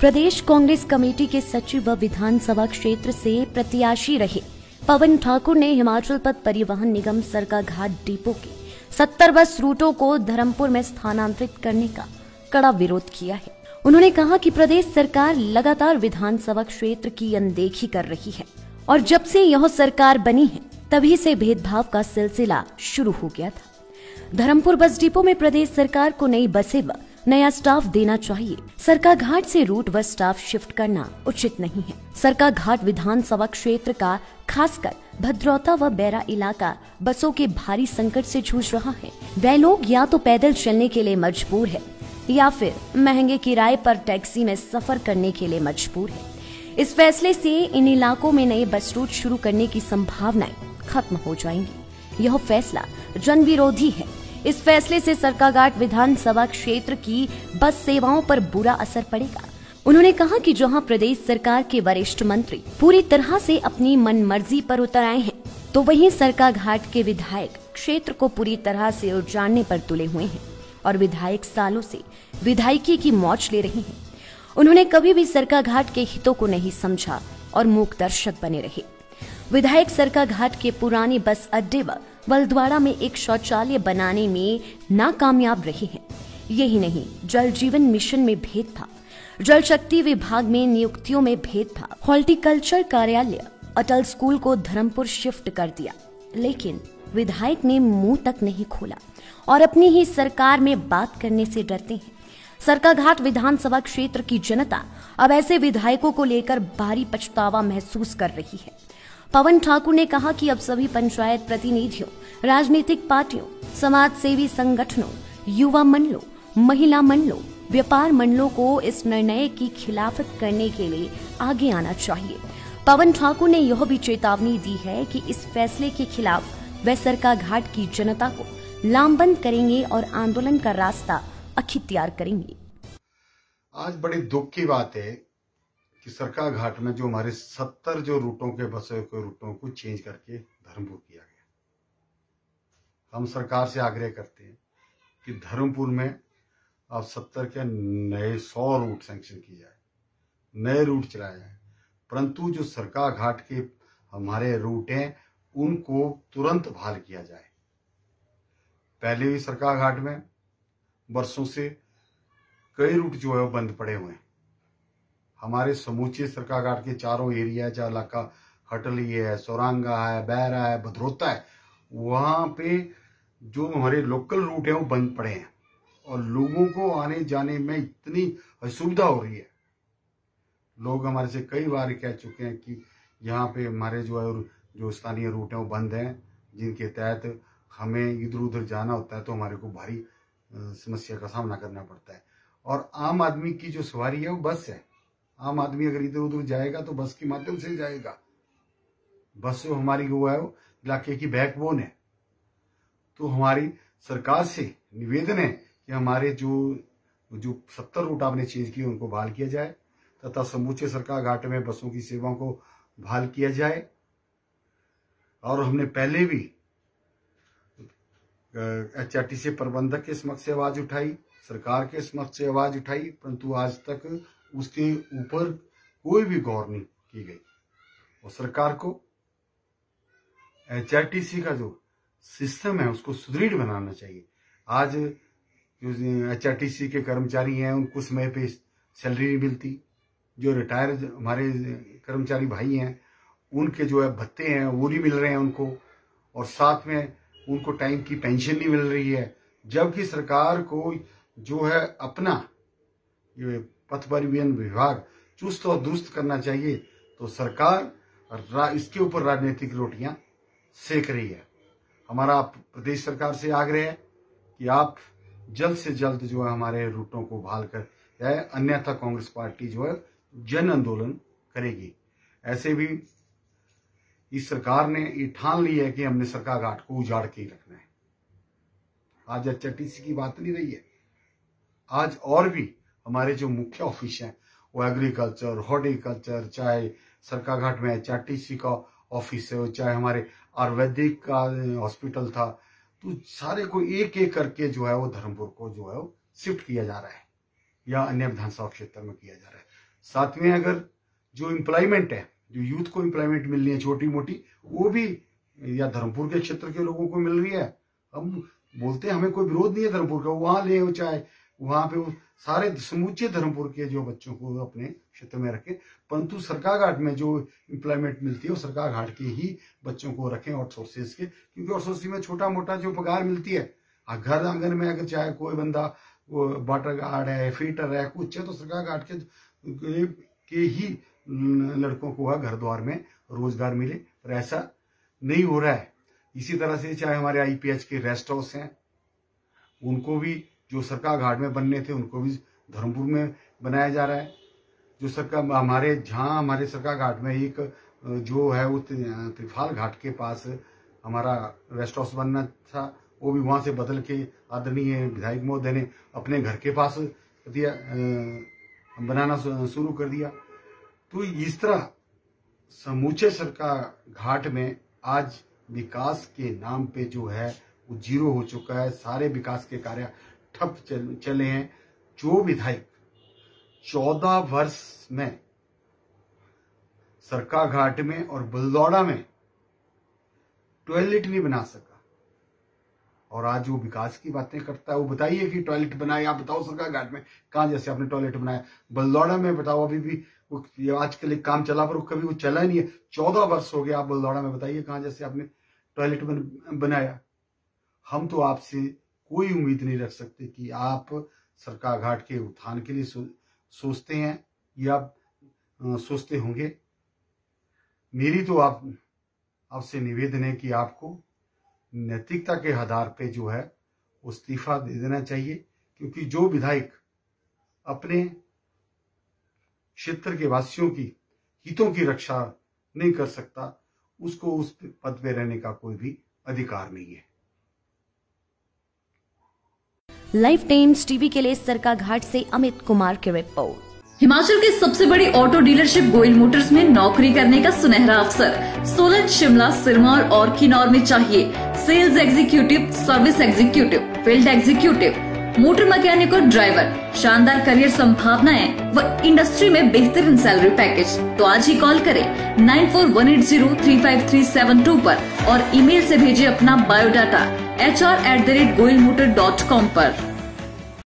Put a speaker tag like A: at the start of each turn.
A: प्रदेश Congress committee के सचिव व विधानसभा क्षेत्र से प्रत्याशी रहे पवन ठाकुर ने हिमाचल पथ परिवहन निगम सरकाघाट डिपो के 70 बस रूटों को धर्मपुर में स्थानांतरित करने का कड़ा विरोध किया है। उन्होंने कहा कि प्रदेश सरकार लगातार विधानसभा क्षेत्र की अनदेखी कर रही है और जब से यह सरकार बनी है तभी से भेदभाव का सिलसिला शुरू हो गया था। धर्मपुर बस डिपो में प्रदेश सरकार को नई बसें व नया स्टाफ देना चाहिए। सरकाघाट से रूट व स्टाफ शिफ्ट करना उचित नहीं है। सरकाघाट विधानसभा क्षेत्र का खासकर भद्रौता व बैरा इलाका बसों के भारी संकट से जूझ रहा है। वे लोग या तो पैदल चलने के लिए मजबूर है या फिर महंगे किराए पर टैक्सी में सफर करने के लिए मजबूर है। इस फैसले से इन इलाकों में नए बस रूट शुरू करने की संभावनाएं खत्म हो जाएंगी। यह फैसला जन विरोधी है। इस फैसले से सरकाघाट विधानसभा क्षेत्र की बस सेवाओं पर बुरा असर पड़ेगा। उन्होंने कहा कि जहां प्रदेश सरकार के वरिष्ठ मंत्री पूरी तरह से अपनी मनमर्जी पर उतर आए हैं, तो वहीं सरकाघाट के विधायक क्षेत्र को पूरी तरह से उजाड़ने पर तुले हुए हैं और विधायक सालों से विधायकी की मौज ले रहे हैं। उन्होंने कभी भी सरकाघाट के हितों को नहीं समझा और मूक दर्शक बने रहे। विधायक सरकाघाट के पुराने बस अड्डे व वलद्वाड़ा में एक शौचालय बनाने में नाकामयाब रहे हैं। यही नहीं, जल जीवन मिशन में भेदभाव, जल शक्ति विभाग में नियुक्तियों में भेदभाव, हॉर्टिकल्चर कार्यालय अटल स्कूल को धर्मपुर शिफ्ट कर दिया, लेकिन विधायक ने मुंह तक नहीं खोला और अपनी ही सरकार में बात करने से डरते हैं। सरकाघाट विधानसभा क्षेत्र की जनता अब ऐसे विधायकों को लेकर भारी पछतावा महसूस कर रही है। पवन ठाकुर ने कहा कि अब सभी पंचायत प्रतिनिधियों, राजनीतिक पार्टियों, समाज सेवी संगठनों, युवा मंडलों, महिला मंडलों, व्यापार मंडलों को इस निर्णय की खिलाफत करने के लिए आगे आना चाहिए। पवन ठाकुर ने यह भी चेतावनी दी है कि इस फैसले के खिलाफ वे सरकाघाट की जनता को लामबंद करेंगे और आंदोलन का रास्ता अख्तियार करेंगे।
B: आज बड़ी दुख की बात है कि सरकाघाट में जो हमारे 70 जो रूटों के बसों के रूटों को चेंज करके धर्मपुर किया गया। हम सरकार से आग्रह करते हैं कि धर्मपुर में अब 70 के नए 100 रूट सैंक्शन किए जाए, नए रूट चलाए जाए, परंतु जो सरकाघाट के हमारे रूट हैं उनको तुरंत बहाल किया जाए। पहले भी सरकाघाट में वर्षों से कई रूट जो है वो बंद पड़े हुए हैं। हमारे समूचे सरकाघाट के चारों एरिया, चाहे इलाका हटली है, सोरंगा है, बैरा है, भद्रौता है, वहां पे जो हमारे लोकल रूट है वो बंद पड़े हैं और लोगों को आने जाने में इतनी असुविधा हो रही है। लोग हमारे से कई बार कह चुके हैं कि यहाँ पे हमारे जो स्थानीय रूट है वो बंद हैं, जिनके तहत हमें इधर उधर जाना होता है तो हमारे को भारी समस्या का सामना करना पड़ता है। और आम आदमी की जो सवारी है वो बस है। आम आदमी अगर इधर उधर जाएगा तो बस के माध्यम से जाएगा। बस जो हमारी वो है वो इलाके की बैकबोन है। तो हमारी सरकार से निवेदन है कि हमारे जो 70 रूट आपने चेंज किए उनको बहाल किया जाए तथा समूचे सरकाघाट में बसों की सेवाओं को बहाल किया जाए। और हमने पहले भी HRTC प्रबंधक के समक्ष से आवाज उठाई, सरकार के समक्ष से आवाज उठाई, परंतु आज तक उसके ऊपर कोई भी गौर नहीं की गई। और सरकार को HRTC का जो सिस्टम है उसको सुदृढ़ बनाना चाहिए। आज जो HRTC के कर्मचारी हैं उनको समय पे सैलरी नहीं मिलती। जो रिटायर हमारे कर्मचारी भाई हैं उनके जो है भत्ते हैं वो नहीं मिल रहे हैं उनको, और साथ में उनको टाइम की पेंशन नहीं मिल रही है। जबकि सरकार को जो है अपना ये पथ परिवहन विभाग चुस्त और दुरुस्त करना चाहिए, तो सरकार इसके ऊपर राजनीतिक रोटियां सेक रही है। हमारा प्रदेश सरकार से आग्रह है कि आप जल्द से जल्द जो है हमारे रूटों को बहाल कर जाए, अन्यथा कांग्रेस पार्टी जो है जन आंदोलन करेगी। ऐसे भी इस सरकार ने ये ठान ली है कि हमने सरकाघाट को उजाड़ के ही रखना है। आज HRTC की बात नहीं रही है। आज और भी हमारे जो मुख्य ऑफिस हैं वो एग्रीकल्चर, हॉर्टिकल्चर, चाहे सरकाघाट में HRTC का ऑफिस है, चाहे हमारे आयुर्वेदिक का हॉस्पिटल था, तो सारे को एक एक करके जो है वो धर्मपुर को जो है वो शिफ्ट किया जा रहा है या अन्य विधानसभा क्षेत्र में किया जा रहा है। साथ में अगर जो एम्प्लॉयमेंट है, जो यूथ को एम्प्लॉयमेंट मिल रही है छोटी मोटी, वो भी या धर्मपुर के क्षेत्र के लोगों को मिल रही है। हम बोलते हैं हमें कोई विरोध नहीं है धर्मपुर का, वहां ले चाहे वहां पे सारे समूचे धर्मपुर के जो बच्चों को अपने क्षेत्र में रखें, परंतु सरकाघाट में जो एम्प्लॉयमेंट मिलती है वो सरकाघाट के ही बच्चों को रखें आउटसोर्सेज के, क्योंकि आउटसोर्सिंग में छोटा मोटा जो पगार मिलती है, घर आंगन में अगर चाहे कोई बंदा वाटर गार्ड है, फीटर है, कुछ है, तो सरकाघाट के ही लड़कों को घर द्वार में रोजगार मिले, पर ऐसा नहीं हो रहा है। इसी तरह से चाहे हमारे आईपीएच के रेस्ट हाउस हैं, उनको भी जो सरकाघाट में बनने थे उनको भी धर्मपुर में बनाया जा रहा है। जो हमारे सरकाघाट में एक जो है वो त्रिफाल घाट के पास हमारा रेस्ट हाउस बनना था, वो भी वहां से बदल के आदरणीय विधायक महोदय ने अपने घर के पास दिया, बनाना शुरू कर दिया। तो इस तरह समूचे सरकाघाट में आज विकास के नाम पे जो है वो जीरो हो चुका है। सारे विकास के कार्य ठप चले हैं। जो विधायक 14 वर्ष में सरकाघाट में और बलदौड़ा में टॉयलेट नहीं बना सका और आज वो विकास की बातें करता है, वो बताइए कि टॉयलेट बनाए, आप बताओ सरकाघाट में कहां जैसे आपने टॉयलेट बनाया, बलदौड़ा में बताओ अभी भी आजकल एक काम चला पर कभी वो चला नहीं है। 14 वर्ष हो गया, आप बलदौड़ा में बताइए कहां जैसे आपने टॉयलेट बनाया। हम तो आपसे कोई उम्मीद नहीं रख सकते कि आप सरकाघाट के उत्थान के लिए सोचते हैं या सोचते होंगे। मेरी तो आपसे निवेदन है कि आपको नैतिकता के आधार पे जो है वो इस्तीफा दे देना चाहिए, क्योंकि जो विधायक अपने क्षेत्र के वासियों की हितों की रक्षा नहीं कर सकता, उसको उस पद पे रहने का कोई भी अधिकार नहीं है।
A: लाइफ टाइम्स टीवी के लिए सरकाघाट से अमित कुमार की रिपोर्ट।
C: हिमाचल की सबसे बड़ी ऑटो डीलरशिप गोयल मोटर्स में नौकरी करने का सुनहरा अवसर सोलन, शिमला, सिरमौर और किन्नौर में चाहिए sales executive, service executive, field executive, motor mechanic और ड्राइवर। शानदार करियर संभावनाएं व इंडस्ट्री में बेहतरीन सैलरी पैकेज। तो आज ही कॉल करें 9418035372 पर और ईमेल से भेजिए अपना बायोडाटा hr@goilmotor.com पर।